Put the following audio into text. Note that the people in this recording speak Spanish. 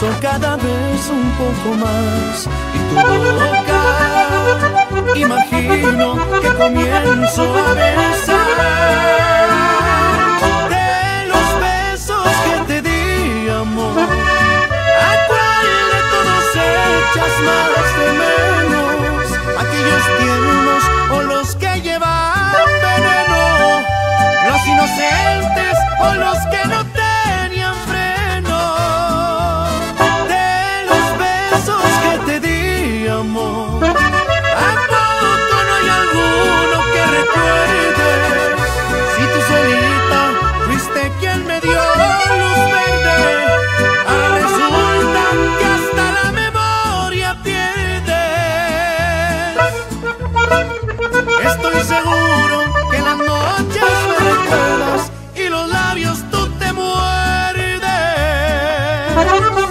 siento cada vez un poco más. Y tu boca, imagino que comienzo a besar. De los besos que te di, amor, ¿a cuál de todos echas más de menos? ¿Aquellos tiernos o los que llevan veneno? ¿Los inocentes o los que no tenían freno? De los besos que te di, amor, ¿a poco no hay alguno que recuerdes? Si tú solita fuiste quien me dio luz verde, ahora resulta que hasta la memoria pierdes. Estoy seguro que las noches me recuerdas y los labios tú te muerdes.